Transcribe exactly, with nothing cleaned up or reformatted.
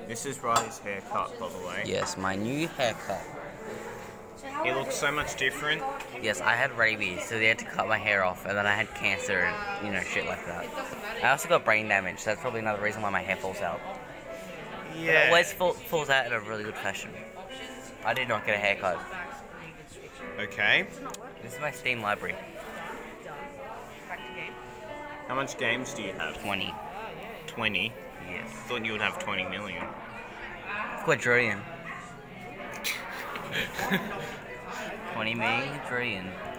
This is Riley's haircut, by the way. Yes, my new haircut. It looks so much different. Yes, I had rabies, so they had to cut my hair off, and then I had cancer and, you know, shit like that. I also got brain damage, so that's probably another reason why my hair falls out. Yeah. It always fall, falls out in a really good fashion. I did not get a haircut. Okay. This is my Steam library. How much games do you have? twenty. twenty? Yes. Thought you would have twenty million. Quadrillion. twenty million quadrillion.